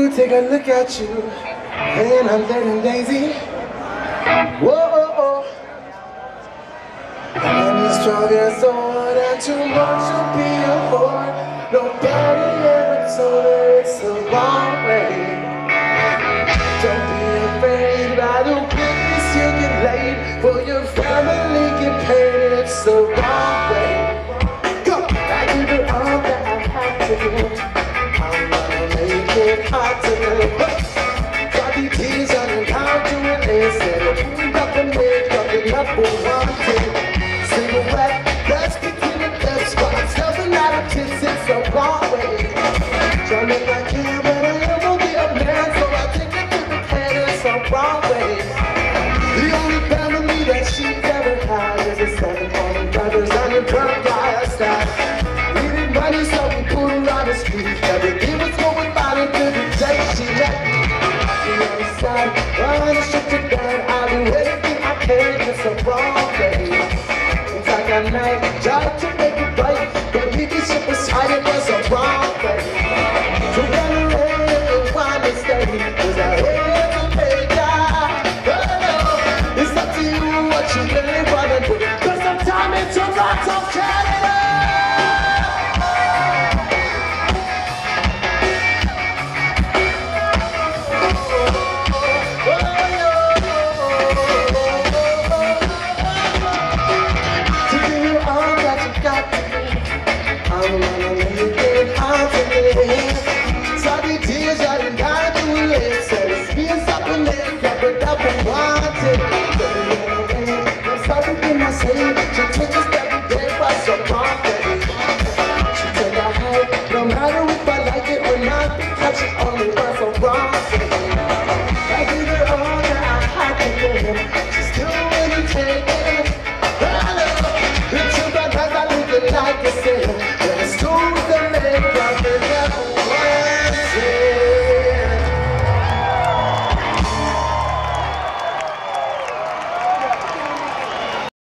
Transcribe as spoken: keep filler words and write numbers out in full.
Ooh, take a look at you, and I'm letting Daisy. Whoa, oh, oh. And you're strong as old, and too much will be a whore. Nobody ever told her it's the wrong way. Don't be afraid by the witness you get laid. For your family get paid, it's the wrong way. Go! I give it all that I have to do. I'm gonna make it hard to live. Got these tears on how to it. They said, nothing made, nothing up for one thing. Silhouette, that's between the left spots. Nothing out of kiss, it's the wrong way. Trying to make my camera, but I am only a man, so I take it to the head, it's the wrong way. The only family that she's ever had is a seven morning brothers and a drug fire staff. Needed money, so we put her on the street. Everything was going fine until the day she left. The other side, on the street.